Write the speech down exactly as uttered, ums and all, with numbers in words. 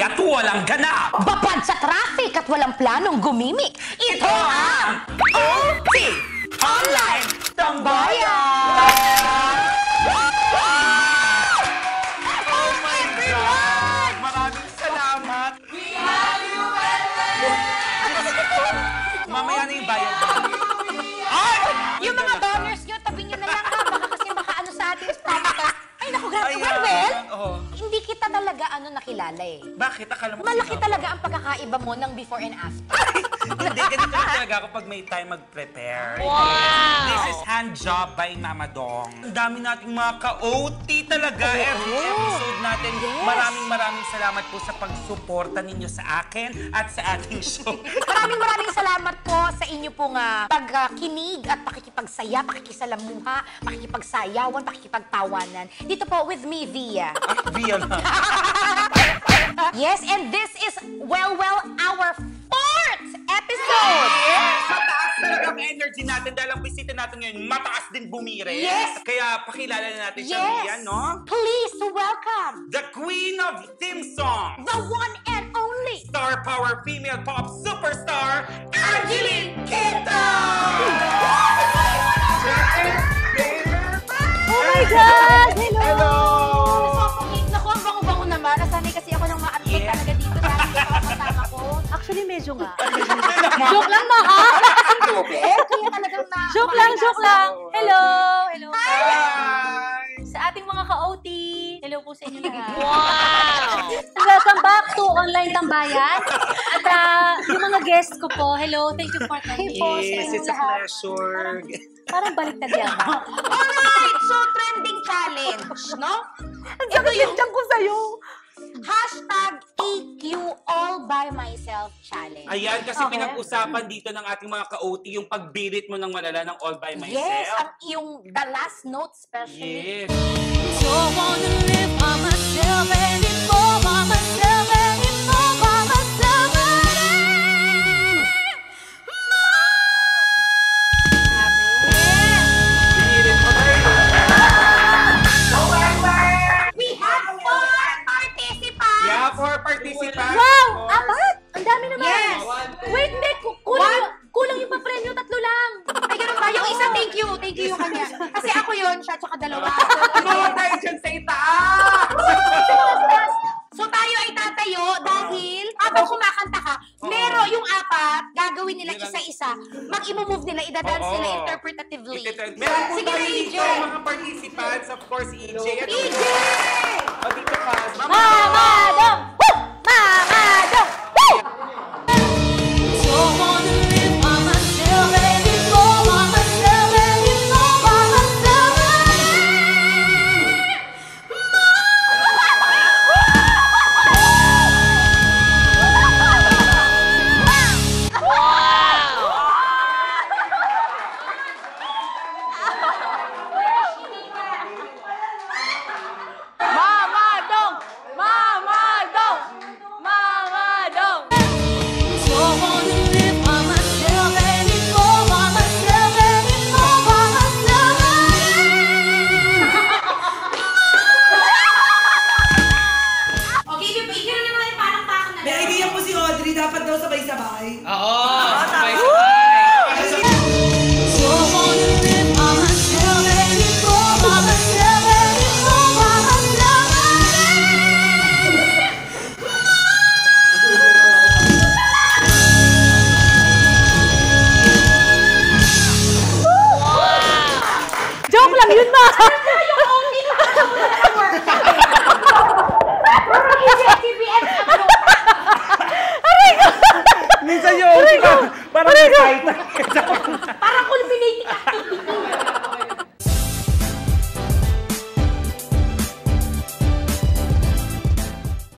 at walang ganap. Babad sa traffic at walang planong gumimik. Ito ang O T Online Tambayan! Oh my God! Maraming salamat! We love you, mamaya na yung bayad. Ay! Yung mga donors nyo, tabi nyo na lang ha. Baka kasi baka ano sa atin, stomach. Ay, naku, grabe. Well, well, oh. hindi kita talaga ano nakilala eh. Bakit? Akala mo Malaki sino? talaga ang pagkakaiba mo ng before and after. Hindi, ganito lang talaga ako pag may time mag-prepare. Wow! This is hand job by Mama Dong. Ang dami nating mga ka-O T talaga. Every episode natin. Yes. Maraming maraming salamat po sa pagsuporta ninyo sa akin at sa ating show. Maraming maraming salamat po sa inyo pong uh, pagkinig at pakikipagsaya, pakikisalamuha, pakikipagsayawan, pakikipagtawanan. Dito po with me, Via. Ah, Via na. Yes, and this is, well, well, our fourth episode! Yes! Mataas talaga ang energy natin dahil ang bisita natin ngayon, mataas din bumire. Yes! Kaya pakilala na natin siya, Yes! Via, no? Please welcome The Queen of Theme Song! the one and only Star Power Female Pop Superstar, Angeline Quinto! Oh my God! Hello! Hello! Naku, ang bango-bango naman. Nasanay kasi ako ng ma-atlet Yeah. talaga dito dahil ako kasama ko. Actually, medyo nga. Joke lang na ha! Ang tubig. Kaya talagang na... Joke lang, joke lang. Hello! Hello. Hi! Sa ating mga ka-O T, hello po sa inyo lahat. Wow! Welcome back to Online Tambayan. At uh, yung mga guests ko po, hello, thank you for coming po sa Yes, inyong it's a lahat. pleasure. Parang baliktad yan. Alright! So, trending challenge, no? Ang sakit dyan ko sa'yo. Hashtag E Q All By Myself Challenge. Ayan, kasi Okay. pinag-usapan dito ng ating mga ka-O T yung pagbirit mo ng malala ng All By Myself. Yes, ang yung the last note especially. Yes. Don't wanna live by myself anymore, by myself anymore, by myself Binirit mo na yun. We have four participants! Yeah, for participants. Wow! of course. Apat? Ang dami naman. Yes. Wait, hindi. Ku- Kulang, kulang yung pa-premyo. Tatlo lang. Ay, ganun ba? Yung isa, thank you. Thank you yung kanya. Kasi ako yun, siya tsaka dalawa. Tumawa tayo dyan sa itaas! So tayo ay tatayo dahil habang kumakanta ka, meron yung apat, gagawin nila isa-isa. Mag-i-move nila, idadance Oo. nila interpretatively. Ititan- Meron po Sige na, tayo E J! dito mga participants. Of course, E J. Ano E J! O, dito ka. Mamadong! Woo! Mamadong! Woo! Don't wanna live by myself anymore, by myself anymore, by myself Mamadong! Mamadong! Mamadong! Don't wanna live by myself anymore, by myself anymore, by myself Okay, bigyan na naman yung parang pakon na. May idea po si Audrey, dapat daw sabay-sabay. Oo. Don't wanna live by myself anymore, by myself anymore, by myself Joke lang yun, ma! Minsan yung parang excited. Parang culminating activity.